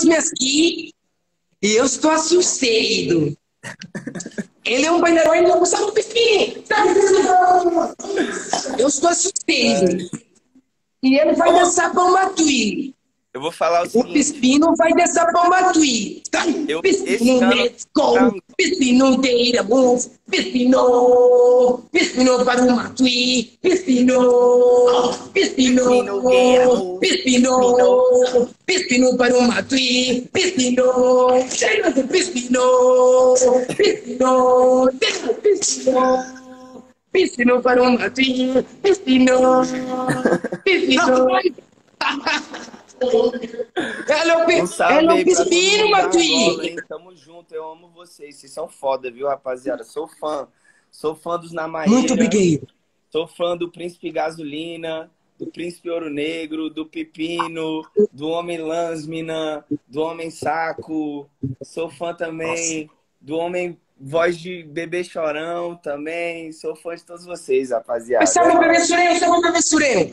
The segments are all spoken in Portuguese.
trouxe-me aqui e eu estou assustado. Ele é um bailarino e não sabe o pepino. Eu estou assustado. E ele vai dançar para o Matuí. Eu vou falar o O seguinte. Pespino vai dançar para o Matuí. Pespino, let's go. Pespino, deira, move. Pespino para o Matuí. Pespino para o Matuí. Pespino para o Matuí. Pespino. Ela é um Pespino, Matuí. Tamo junto, eu amo vocês. Vocês são foda, viu, rapaziada? Sou fã. Sou fã dos Namaeira. Muito obrigado. Sou fã do Príncipe Gasolina, do Príncipe Ouro Negro, do Pepino, do Homem Lansmina, do Homem Saco. Sou fã também do Homem Voz de Bebê Chorão também. Sou fã de todos vocês, rapaziada. Estamos bebê sureu.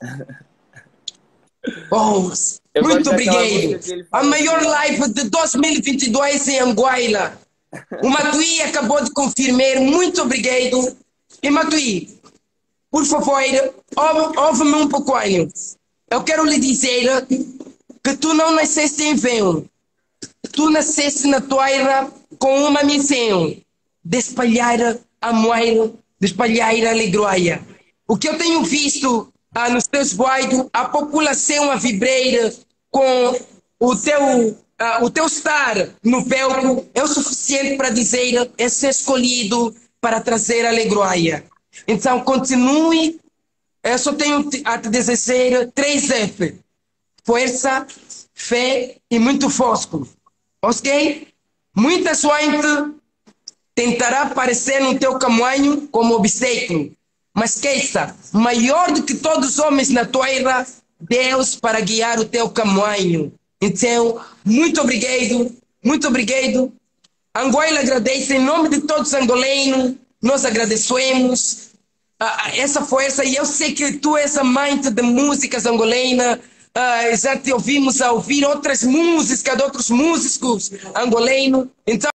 Oh, muito obrigado. A maior live de 2022 em Anguila. O Matuí acabou de confirmar. Muito obrigado. E Matuí, por favor, ouve-me um pouquinho. Eu quero lhe dizer que tu não nasceste em vão. Tu nasceste na terra com uma missão de espalhar amor, de espalhar a alegria. O que eu tenho visto nos teus bairros, a população a vibrar com o teu estar no palco é o suficiente para dizer é ser escolhido para trazer alegria. Então, continue. Eu só tenho a te dizer 3F. Força, fé e muito fosco. Ok? Muita gente tentará aparecer no teu caminho como obstáculo. Mas esqueça, maior do que todos os homens na terra, Deus para guiar o teu caminho. Então, muito obrigado, muito obrigado. Angola agradece em nome de todos os angolanos. Nós agradecemos essa força e eu sei que tu és amante de músicas angolanas. Já te ouvimos a ouvir outras músicas de outros músicos angolanos. Então,